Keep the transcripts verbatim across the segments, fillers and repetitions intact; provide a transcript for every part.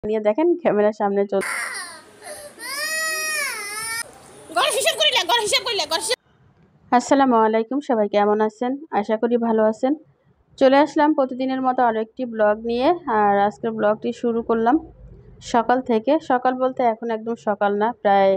নিয়ে দেখেন ক্যামেরার সামনে চলে। আসসালামু আলাইকুম, সবাই কেমন আছেন? আশা করি ভালো আছেন। চলে আসলাম প্রতিদিনের মতো আরও একটি ব্লগ নিয়ে। আর আজকের ব্লগটি শুরু করলাম সকাল থেকে। সকাল বলতে এখন একদম সকাল না, প্রায়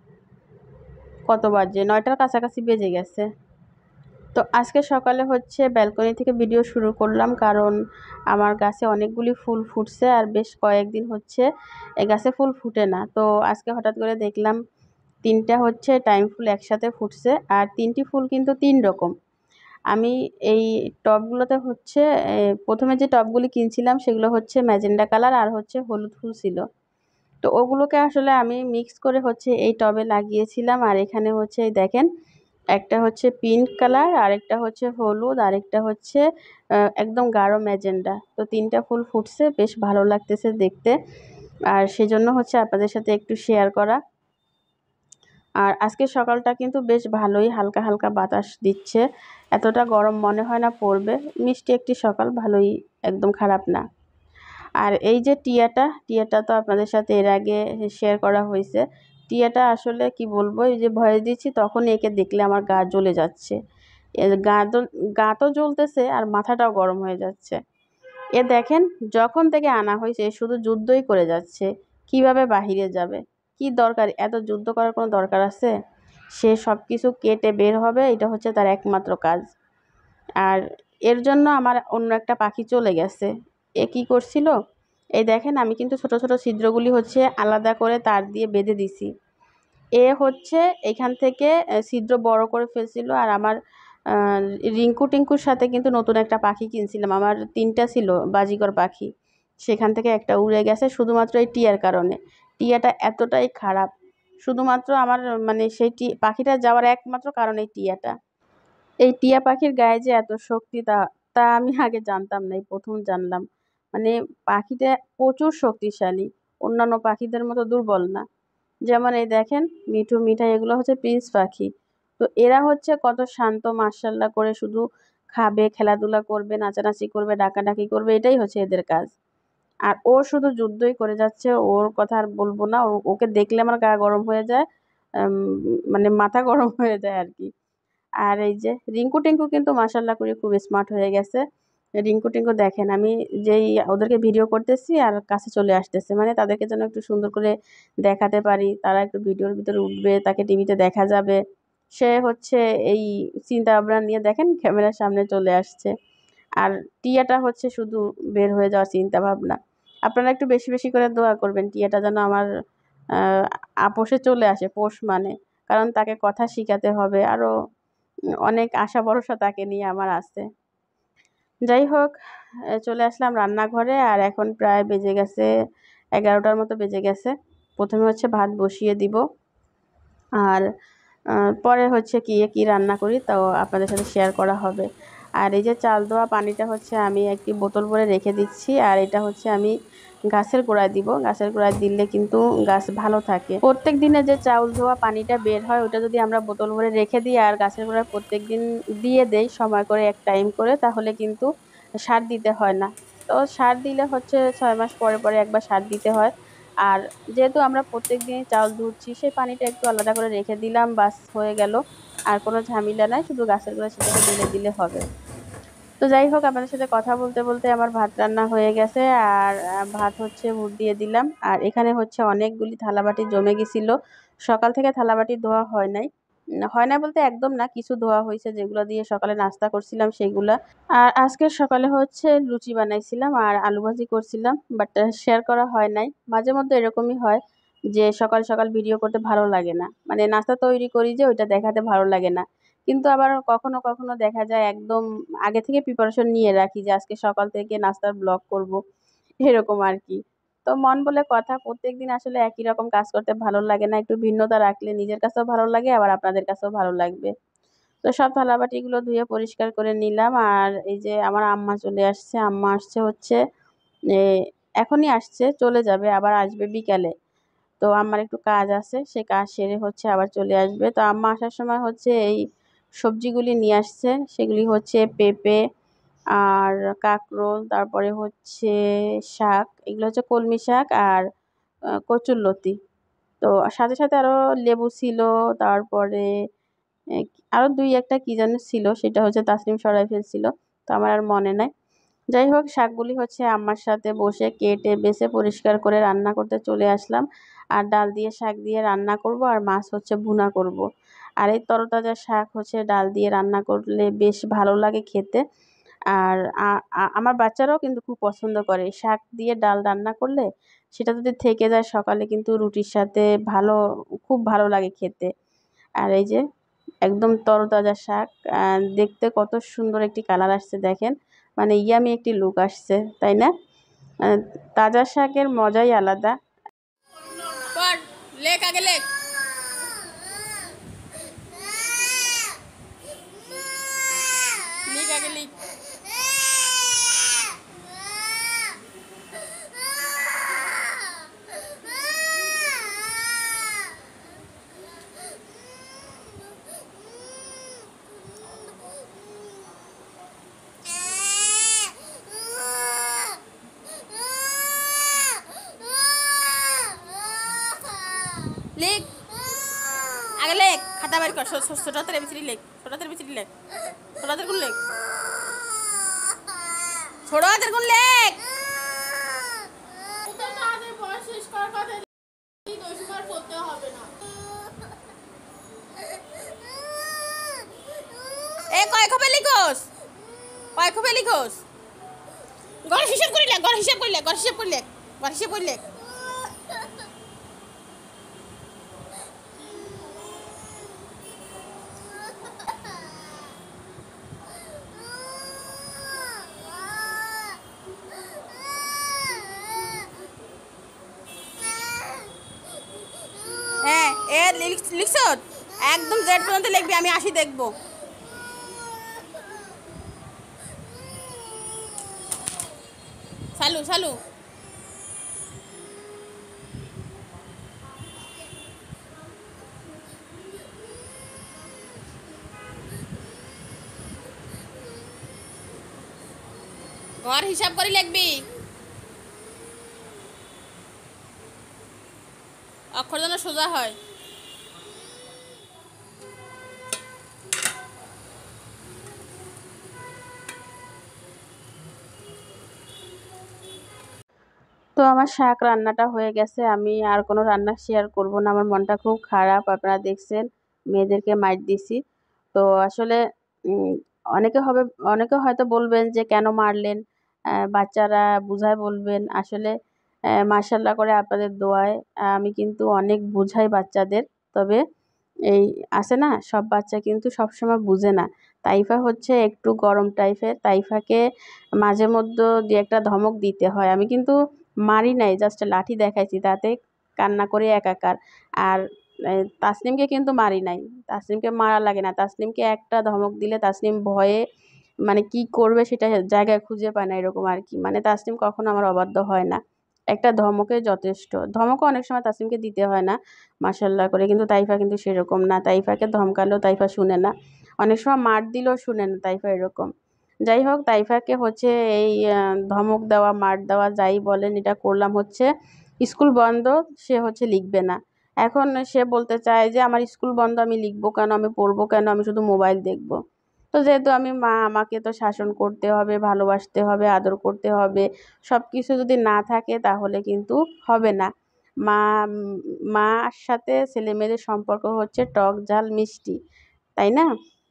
কত বাজে, নয়টার কাছাকাছি বেজে গেছে। তো আজকে সকালে হচ্ছে ব্যালকনি থেকে ভিডিও শুরু করলাম, কারণ আমার গাছে অনেকগুলি ফুল ফুটছে আর বেশ কয়েকদিন হচ্ছে এই গাছে ফুল ফুটে না। তো আজকে হঠাৎ করে দেখলাম তিনটা হচ্ছে টাইম ফুল একসাথে ফুটছে, আর তিনটি ফুল কিন্তু তিন রকম। আমি এই টবগুলোতে হচ্ছে প্রথমে যে টবগুলি কিনছিলাম সেগুলো হচ্ছে ম্যাজেন্ডা কালার আর হচ্ছে হলুদ ফুল ছিল। তো ওগুলোকে আসলে আমি মিক্স করে হচ্ছে এই টবে লাগিয়েছিলাম। আর এখানে হচ্ছে দেখেন, একটা হচ্ছে পিঙ্ক কালার, আরেকটা হচ্ছে হলুদ, আরেকটা হচ্ছে একদম গাঢ় ম্যাজেন্ডা। তো তিনটা ফুল ফুটছে, বেশ ভালো লাগতেছে দেখতে, আর সেজন্য হচ্ছে আপনাদের সাথে একটু শেয়ার করা। আর আজকে সকালটা কিন্তু বেশ ভালোই, হালকা হালকা বাতাস দিচ্ছে, এতটা গরম মনে হয় না পড়বে। মিষ্টি একটি সকাল, ভালোই, একদম খারাপ না। আর এই যে টিয়াটা টিয়াটা তো আপনাদের সাথে এর আগে শেয়ার করা হয়েছে। টিয়াটা আসলে কি বলবো, এই যে ভয়েস দিচ্ছি তখন একে দেখলে আমার গা জ্বলে যাচ্ছে। গা তো গা তো জ্বলতেছে আর মাথাটাও গরম হয়ে যাচ্ছে। এ দেখেন, যখন থেকে আনা হয়েছে শুধু যুদ্ধই করে যাচ্ছে। কিভাবে বাহিরে যাবে, কি দরকার, এত যুদ্ধ করার কোনো দরকার আছে? সে সব কিছু কেটে বের হবে, এটা হচ্ছে তার একমাত্র কাজ। আর এর জন্য আমার অন্য একটা পাখি চলে গেছে। এ কি করছিল, এই দেখেন, আমি কিন্তু ছোট ছোট ছিদ্রগুলি হচ্ছে আলাদা করে তার দিয়ে বেঁধে দিছি। এ হচ্ছে এখান থেকে ছিদ্র বড় করে ফেলছিল। আর আমার রিঙ্কু টিঙ্কুর সাথে কিন্তু নতুন একটা পাখি কিনছিলাম, আমার তিনটা ছিল বাজিকর পাখি, সেখান থেকে একটা উড়ে গেছে শুধুমাত্র এই টিয়ার কারণে। টিয়াটা এতটাই খারাপ, শুধুমাত্র আমার মানে সেই টি পাখিটা যাওয়ার একমাত্র কারণ এই টিয়াটা। এই টিয়া পাখির গায়ে যে এত শক্তি, তা তা আমি আগে জানতাম না, এই প্রথম জানলাম। মানে পাখিটা প্রচুর শক্তিশালী, অন্যান্য পাখিদের মতো দুর্বল না। যেমন এই দেখেন, মিঠু মিঠাই এগুলো হচ্ছে প্রিন্স পাখি। তো এরা হচ্ছে কত শান্ত, মাশাআল্লাহ করে শুধু খাবে, খেলাধুলা করবে, নাচানাচি করবে, ডাকাডাকি করবে, এটাই হচ্ছে এদের কাজ। আর ও শুধু যুদ্ধই করে যাচ্ছে, ওর কথা আর বলবো না। ওকে দেখলে আমার গা গরম হয়ে যায়, মানে মাথা গরম হয়ে যায় আর কি। আর এই যে রিঙ্কু টিঙ্কু কিন্তু মাশাআল্লাহ করে খুব স্মার্ট হয়ে গেছে। রিঙ্কু টিঙ্কু দেখেন, আমি যেই ওদেরকে ভিডিও করতেছি আর কাছে চলে আসতেছে, মানে তাদেরকে যেন একটু সুন্দর করে দেখাতে পারি, তারা একটু ভিডিওর ভিতরে উঠবে, তাকে টিভিতে দেখা যাবে, সে হচ্ছে এই চিন্তা ভাবনা নিয়ে দেখেন ক্যামেরার সামনে চলে আসছে। আর টিয়াটা হচ্ছে শুধু বের হয়ে যাওয়ার চিন্তা ভাবনা। আপনারা একটু বেশি বেশি করে দোয়া করবেন, টিয়াটা যেন আমার আপোষে চলে আসে। পোষ মানে, কারণ তাকে কথা শিখাতে হবে, আরও অনেক আশা ভরসা তাকে নিয়ে আমার আছে। যাই হোক, চলে আসলাম রান্নাঘরে। আর এখন প্রায় বেজে গেছে এগারোটার মতো বেজে গেছে। প্রথমে হচ্ছে ভাত বসিয়ে দিব, আর পরে হচ্ছে কি কি রান্না করি তাও আপনাদের সাথে শেয়ার করা হবে। আর এই যে চাল ধোয়া পানিটা হচ্ছে আমি একটি বোতল ভরে রেখে দিচ্ছি, আর এটা হচ্ছে আমি গাছের গোড়ায় দিব। গাছের গোড়ায় দিলে কিন্তু গাছ ভালো থাকে। প্রত্যেক দিনে যে চাউল ধোয়া পানিটা বের হয়, ওটা যদি আমরা বোতল ভরে রেখে দিই আর গাছের গোড়ায় প্রত্যেক দিন দিয়ে দেই সময় করে, এক টাইম করে, তাহলে কিন্তু সার দিতে হয় না। তো সার দিলে হচ্ছে ছয় মাস পরে পরে একবার সার দিতে হয়। আর যেহেতু আমরা প্রত্যেক দিনই চাউল ধুচ্ছি, সেই পানিটা একটু আলাদা করে রেখে দিলাম, বাস হয়ে গেল। আর কোনো ঝামেলা নাই, শুধু গাছের গোড়ায় সেটাকে ঢেলে দিলে হবে। তো যাই হোক, আপনাদের সাথে কথা বলতে বলতে আমার ভাত রান্না হয়ে গেছে। আর ভাত হচ্ছে মুখ দিয়ে দিলাম। আর এখানে হচ্ছে অনেকগুলি থালাবাটি জমে গেছিল, সকাল থেকে থালাবাটি ধোয়া হয় নাই। হয় না বলতে একদম না, কিছু ধোয়া হয়েছে, যেগুলো দিয়ে সকালে নাস্তা করছিলাম সেগুলা। আর আজকের সকালে হচ্ছে লুচি বানাইছিলাম আর আলু ভাজি করছিলাম, বাট শেয়ার করা হয় নাই। মাঝে মধ্যে এরকমই হয় যে সকাল সকাল ভিডিও করতে ভালো লাগে না, মানে নাস্তা তৈরি করি যে ওইটা দেখাতে ভালো লাগে না। কিন্তু আবার কখনো কখনো দেখা যায় একদম আগে থেকে প্রিপারেশন নিয়ে রাখি যে আজকে সকাল থেকে নাস্তার ব্লগ করব, এরকম আর কি। তো মন বলে কথা, প্রত্যেকদিন আসলে একই রকম কাজ করতে ভালো লাগে না, একটু ভিন্নতা রাখলে নিজের কাছেও ভালো লাগে, আবার আপনাদের কাছেও ভালো লাগবে। তো সব থালাবাটিগুলো ধুয়ে পরিষ্কার করে নিলাম। আর এই যে আমার আম্মা চলে আসছে, আম্মা আসছে হচ্ছে এখনই আসছে, চলে যাবে, আবার আসবে বিকালে। তো আম্মার একটু কাজ আছে, সে কাজ সেরে হচ্ছে আবার চলে আসবে। তো আম্মা আসার সময় হচ্ছে এই সবজিগুলি নিয়ে আসছে, সেগুলি হচ্ছে পেঁপে, আর কাঁকরোল, তারপরে হচ্ছে শাক, এগুলো হচ্ছে কলমি শাক আর কচুরলতি। তো সাথে সাথে আরও লেবু ছিল, তারপরে আরও দুই একটা কী যেন ছিল, সেটা হচ্ছে তাসনিম সরাই ফেলছিল, তো আমার আর মনে নাই। যাই হোক, শাকগুলি হচ্ছে আম্মার সাথে বসে কেটে বেছে পরিষ্কার করে রান্না করতে চলে আসলাম। আর ডাল দিয়ে শাক দিয়ে রান্না করব, আর মাছ হচ্ছে ভুনা করব। আর এই তরতাজা শাক হচ্ছে ডাল দিয়ে রান্না করলে বেশ ভালো লাগে খেতে। আর আমার বাচ্চারাও কিন্তু খুব পছন্দ করে শাক দিয়ে ডাল রান্না করলে। সেটা যদি থেকে যায় সকালে কিন্তু রুটির সাথে ভালো, খুব ভালো লাগে খেতে। আর এই যে একদম তরতাজা শাক, দেখতে কত সুন্দর একটি কালার আসছে দেখেন, মানে ইয়ামি একটি লুক আসছে, তাই না? তাজা শাকের মজাই আলাদা। লেখ আগে লেখ। লিখ আগে লিখ। লেখ আগে লেখ, খাতা বের কর, ছোট হাতের এবিসিডি লেখ, ছোট হাতের এবিসিডি লেখ, ছোট হাতের কোন লেখ, ছোট হাতের কোন লেখ। এ কয় খোপে লিখোস, কয় খোপে লিখোস, গড় হিসাব করে লেখ, গড় হিসাব করে লেখ, গড় হিসাব করে লেখ, গড় হিসাব করে লেখ। হ্যাঁ এ লিখছ একদম জেড পর্যন্ত লিখবি, আমি আসি দেখবো। চালু চালু। ঘর হিসাব করে লিখবি, অক্ষর যেন সোজা হয়। তো আমার শাক রান্নাটা হয়ে গেছে, আমি আর কোনো রান্না শেয়ার করব না, আমার মনটা খুব খারাপ। আপনারা দেখছেন মেয়েদেরকে মাইর দিছি। তো আসলে অনেকে হবে, অনেকে হয়তো বলবেন যে কেন মারলেন, বাচ্চারা বুঝায় বলবেন। আসলে মাশাআল্লাহ করে আপনাদের দোয়ায় আমি কিন্তু অনেক বুঝাই বাচ্চাদের। তবে এই আছে না, সব বাচ্চা কিন্তু সবসময় বুঝে না। তাইফা হচ্ছে একটু গরম টাইপের, তাইফাকে মাঝে মধ্যে দু একটা ধমক দিতে হয়। আমি কিন্তু মারি নাই, জাস্ট লাঠি দেখাইছি, তাতে কান্না করে একাকার। আর তাসনিমকে কিন্তু মারি নাই, তাসনিমকে মারা লাগে না। তাসনিমকে একটা ধমক দিলে তাসনিম ভয়ে মানে কি করবে সেটা জায়গায় খুঁজে পায় না, এরকম আর কি। মানে তাসনিম কখনো আমার অবাধ্য হয় না, একটা ধমকে যথেষ্ট। ধমকও অনেক সময় তাসনিমকে দিতে হয় না মাশাআল্লাহ করে, কিন্তু তাইফা কিন্তু সেরকম না। তাইফাকে ধমকালেও তাইফা শুনে না, অনেক সময় মার দিলেও শুনে না তাইফা, এরকম। যাই হোক, তাইফাকে হচ্ছে এই ধমক দেওয়া, মার দেওয়া যাই বলেন, এটা করলাম হচ্ছে স্কুল বন্ধ, সে হচ্ছে লিখবে না। এখন সে বলতে চায় যে আমার স্কুল বন্ধ, আমি লিখবো কেন, আমি পড়বো কেন, আমি শুধু মোবাইল দেখবো। তো যেহেতু আমি মা, আমাকে তো শাসন করতে হবে, ভালোবাসতে হবে, আদর করতে হবে। সব কিছু যদি না থাকে তাহলে কিন্তু হবে না। মা মার সাথে ছেলেমেয়েদের সম্পর্ক হচ্ছে টক ঝাল মিষ্টি, তাই না?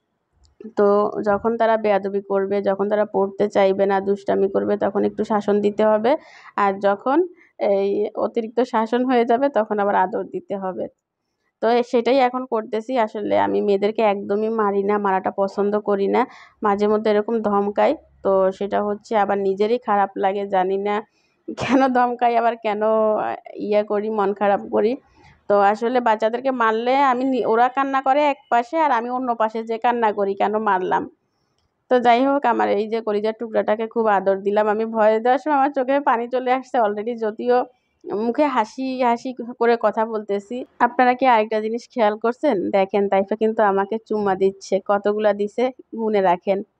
তো যখন তারা বেয়াদবি করবে, যখন তারা পড়তে চাইবে না, দুষ্টামি করবে, তখন একটু শাসন দিতে হবে। আর যখন এই অতিরিক্ত শাসন হয়ে যাবে তখন আবার আদর দিতে হবে। তো সেটাই এখন করতেছি। আসলে আমি মেয়েদেরকে একদমই মারি না, মারাটা পছন্দ করি না। মাঝে মধ্যে এরকম ধমকাই, তো সেটা হচ্ছে আবার নিজেরই খারাপ লাগে, জানি না কেন ধমকাই, আবার কেন ইয়ে করি, মন খারাপ করি। তো আসলে বাচ্চাদেরকে মারলে আমি, ওরা কান্না করে এক পাশে আর আমি অন্য পাশে যে কান্না করি কেন মারলাম। তো যাই হোক, আমার এই যে কলিজার টুকরাটাকে খুব আদর দিলাম। আমি ভয় দেওয়ার সময় আমার চোখে পানি চলে আসছে অলরেডি, যদিও মুখে হাসি হাসি করে কথা বলতেছি। আপনারা কি আরেকটা জিনিস খেয়াল করছেন? দেখেন তাইফা কিন্তু আমাকে চুম্মা দিচ্ছে, কতগুলা দিছে গুনে রাখেন।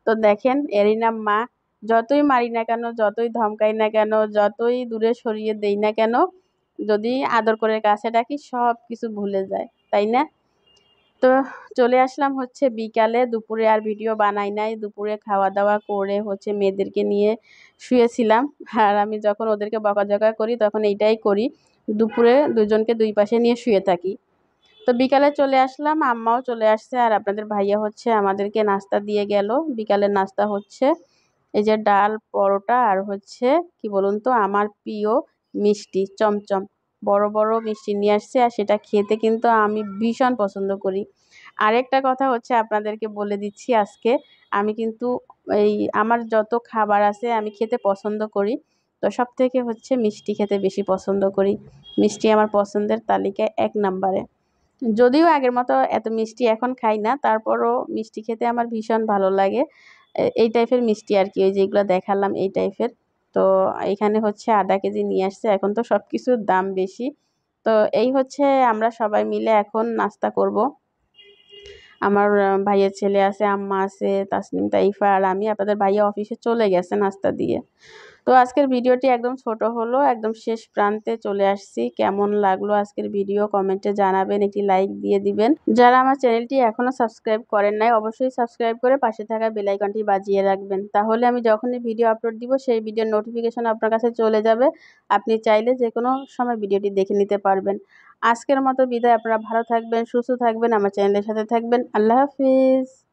তো দেখেন এরই নাম মা। যতই মারি না কেন, যতই ধমকাই না কেন, যতই দূরে সরিয়ে দেই না কেন, যদি আদর করে কাছে ডাকি সব কিছু ভুলে যায়, তাই না? তো চলে আসলাম হচ্ছে বিকালে। দুপুরে আর ভিডিও বানাই নাই। দুপুরে খাওয়া দাওয়া করে হচ্ছে মেয়েদেরকে নিয়ে শুয়েছিলাম। আর আমি যখন ওদেরকে বকাঝকা করি তখন এইটাই করি, দুপুরে দুজনকে দুই পাশে নিয়ে শুয়ে থাকি। তো বিকালে চলে আসলাম, আম্মাও চলে আসছে, আর আপনাদের ভাইয়া হচ্ছে আমাদেরকে নাস্তা দিয়ে গেল। বিকালের নাস্তা হচ্ছে এই যে ডাল, পরোটা, আর হচ্ছে কি বলুন তো, আমার প্রিয় মিষ্টি চমচম, বড় বড় মিষ্টি নিয়ে আসছে, আর সেটা খেতে কিন্তু আমি ভীষণ পছন্দ করি। আরেকটা কথা হচ্ছে আপনাদেরকে বলে দিচ্ছি আজকে, আমি কিন্তু এই আমার যত খাবার আছে আমি খেতে পছন্দ করি, তো সব থেকে হচ্ছে মিষ্টি খেতে বেশি পছন্দ করি। মিষ্টি আমার পছন্দের তালিকায় এক নম্বরে। যদিও আগের মতো এত মিষ্টি এখন খাই না, তারপরও মিষ্টি খেতে আমার ভীষণ ভালো লাগে। এই টাইপের মিষ্টি আর কি, ওই যেগুলো দেখালাম এই টাইপের। তো এখানে হচ্ছে আধা কেজি নিয়ে আসছে, এখন তো সব কিছুর দাম বেশি। তো এই হচ্ছে আমরা সবাই মিলে এখন নাস্তা করব। আমার ভাইয়ের ছেলে আছে, আম্মা আছে, তাসনিম, তাইফা আর আমি। আপনাদের ভাইয়া অফিসে চলে গেছে নাস্তা দিয়ে। তো আজকের ভিডিওটি একদম ছোট হলো, একদম শেষ প্রান্তে চলে আসছি। কেমন লাগলো আজকের ভিডিও কমেন্টে জানাবেন, একটি লাইক দিয়ে দিবেন। যারা আমার চ্যানেলটি এখনও সাবস্ক্রাইব করেন নাই অবশ্যই সাবস্ক্রাইব করে পাশে থাকা বেল আইকনটি বাজিয়ে রাখবেন, তাহলে আমি যখনই ভিডিও আপলোড দিব সেই ভিডিওর নোটিফিকেশন আপনার কাছে চলে যাবে। আপনি চাইলে যে কোনো সময় ভিডিওটি দেখে নিতে পারবেন। আজকের মতো বিদায়। আপনারা ভালো থাকবেন, সুস্থ থাকবেন, আমার চ্যানেলের সাথে থাকবেন। আল্লাহ হাফিজ।